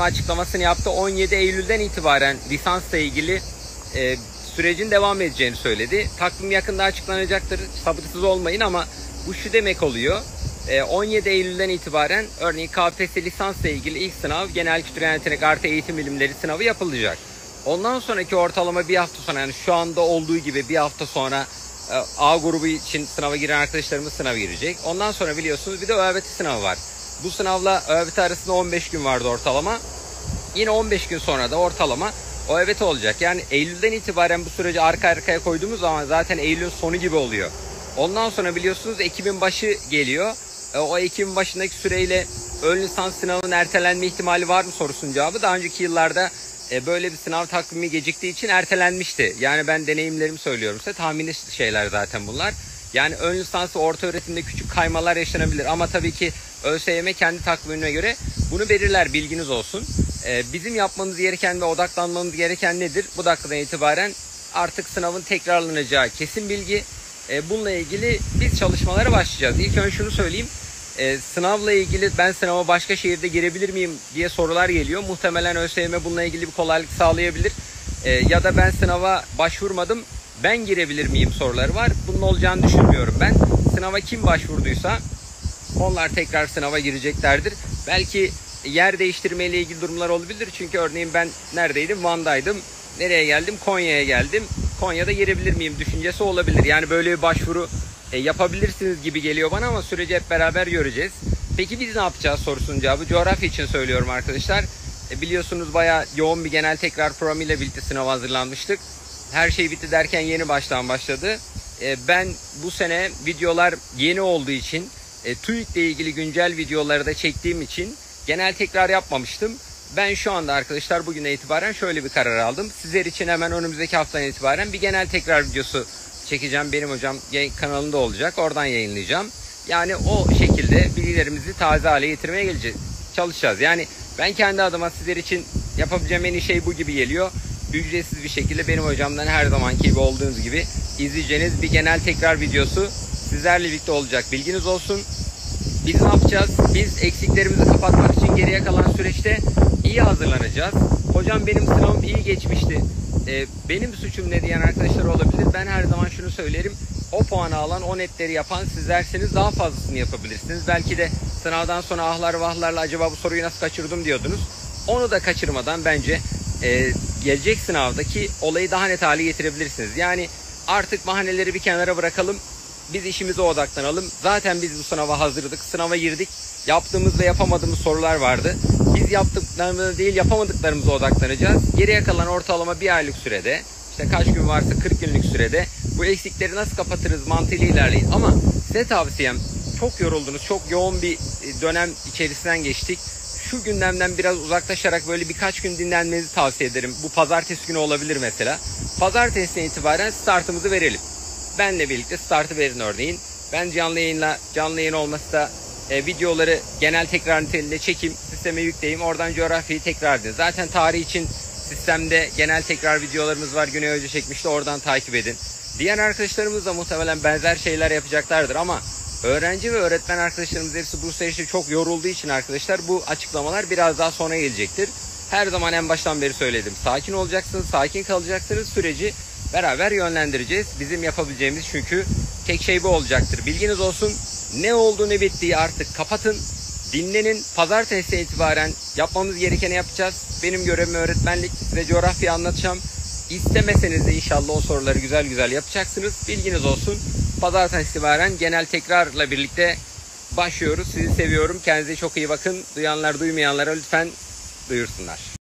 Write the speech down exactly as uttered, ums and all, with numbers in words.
Müdürlüğü açıklamasını yaptı. on yedi Eylül'den itibaren lisansla ilgili e, sürecin devam edeceğini söyledi. Takvim yakında açıklanacaktır. Sabırsız olmayın ama bu şu demek oluyor. E, on yedi Eylül'den itibaren örneğin K P S S lisansla ilgili ilk sınav genel kültürel yetenek artı eğitim bilimleri sınavı yapılacak. Ondan sonraki ortalama bir hafta sonra, yani şu anda olduğu gibi bir hafta sonra e, A grubu için sınava giren arkadaşlarımız sınava girecek. Ondan sonra biliyorsunuz bir de ÖABT sınavı var. Bu sınavla ÖABT arasında on beş gün vardı ortalama. Yine on beş gün sonra da ortalama ÖABT olacak. Yani Eylül'den itibaren bu süreci arka arkaya koyduğumuz zaman zaten Eylül'ün sonu gibi oluyor. Ondan sonra biliyorsunuz Ekim'in başı geliyor. E, o Ekim'in başındaki süreyle ön lisans sınavının ertelenme ihtimali var mı sorusunun cevabı. Daha önceki yıllarda e, böyle bir sınav takvimi geciktiği için ertelenmişti. Yani ben deneyimlerimi söylüyorum size. Tahmini şeyler zaten bunlar. Yani ön lisans ve orta öğretimde küçük kaymalar yaşanabilir. Ama tabii ki ÖSYM kendi takvimine göre bunu belirler, bilginiz olsun. Ee, bizim yapmamız gereken ve odaklanmamız gereken nedir? Bu dakikadan itibaren artık sınavın tekrarlanacağı kesin bilgi. Ee, bununla ilgili biz çalışmalara başlayacağız. İlk önce şunu söyleyeyim. Ee, sınavla ilgili ben sınava başka şehirde girebilir miyim diye sorular geliyor. Muhtemelen ÖSYM bununla ilgili bir kolaylık sağlayabilir. Ee, ya da ben sınava başvurmadım, ben girebilir miyim soruları var. Bunun olacağını düşünmüyorum ben. Sınava kim başvurduysa onlar tekrar sınava gireceklerdir. Belki yer değiştirmeyle ilgili durumlar olabilir. Çünkü örneğin ben neredeydim? Van'daydım. Nereye geldim? Konya'ya geldim. Konya'da girebilir miyim düşüncesi olabilir. Yani böyle bir başvuru e, yapabilirsiniz gibi geliyor bana ama süreci hep beraber göreceğiz. Peki biz ne yapacağız sorusunun cevabı. Coğrafya için söylüyorum arkadaşlar. E, biliyorsunuz bayağı yoğun bir genel tekrar programıyla birlikte sınava hazırlanmıştık. Her şey bitti derken yeni baştan başladı. E, ben bu sene videolar yeni olduğu için e, TÜİK'le ilgili güncel videoları da çektiğim için genel tekrar yapmamıştım. Ben şu anda arkadaşlar bugüne itibaren şöyle bir karar aldım. Sizler için hemen önümüzdeki haftadan itibaren bir genel tekrar videosu çekeceğim. Benim hocam kanalında olacak. Oradan yayınlayacağım. Yani o şekilde bilgilerimizi taze hale getirmeye geleceğiz, çalışacağız. Yani ben kendi adıma sizler için yapabileceğim en iyi şey bu gibi geliyor. Ücretsiz bir şekilde benim hocamdan her zamanki gibi olduğunuz gibi izleyeceğiniz bir genel tekrar videosu sizlerle birlikte olacak. Bilginiz olsun. Biz ne yapacağız? Biz eksiklerimizi kapatmak için geriye kalan süreçte iyi hazırlanacağız. Hocam benim sınavım iyi geçmişti. Ee, benim suçum ne diyen arkadaşlar olabilir. Ben her zaman şunu söylerim. O puanı alan, o netleri yapan sizlerseniz daha fazlasını yapabilirsiniz. Belki de sınavdan sonra ahlar vahlarla acaba bu soruyu nasıl kaçırdım diyordunuz. Onu da kaçırmadan bence e, gelecek sınavdaki olayı daha net hale getirebilirsiniz. Yani artık bahaneleri bir kenara bırakalım. Biz işimize odaklanalım. Zaten biz bu sınava hazırdık. Sınava girdik. Yaptığımız ve yapamadığımız sorular vardı. Biz yaptıklarımıza değil yapamadıklarımıza odaklanacağız. Geriye kalan ortalama bir aylık sürede, işte kaç gün varsa kırk günlük sürede bu eksikleri nasıl kapatırız mantığıyla ilerleyin. Ama size tavsiyem, çok yoruldunuz. Çok yoğun bir dönem içerisinden geçtik. Şu gündemden biraz uzaklaşarak böyle birkaç gün dinlenmenizi tavsiye ederim. Bu pazartesi günü olabilir mesela. Pazartesinden itibaren startımızı verelim. Benle birlikte startı verin örneğin. Ben canlı yayınla, canlı yayın olması da e, videoları genel tekrar niteliğinde çekeyim, sisteme yükleyeyim. Oradan coğrafyayı tekrar edin. Zaten tarih için sistemde genel tekrar videolarımız var. Güney Hoca çekmişti. Oradan takip edin. Diğer arkadaşlarımız da muhtemelen benzer şeyler yapacaklardır ama öğrenci ve öğretmen arkadaşlarımız hepsi bu süreçte çok yorulduğu için arkadaşlar bu açıklamalar biraz daha sonra gelecektir. Her zaman en baştan beri söyledim. Sakin olacaksınız, sakin kalacaksınız. Süreci beraber yönlendireceğiz. Bizim yapabileceğimiz çünkü tek şey bu olacaktır. Bilginiz olsun. Ne oldu ne bittiği artık kapatın. Dinlenin. Pazartesi itibaren yapmamız gerekeni yapacağız. Benim görevim öğretmenlik. Size coğrafya anlatacağım. İstemeseniz de inşallah o soruları güzel güzel yapacaksınız. Bilginiz olsun. Pazartesi itibaren genel tekrarla birlikte başlıyoruz. Sizi seviyorum. Kendinize çok iyi bakın. Duyanlar duymayanlara lütfen duyursunlar.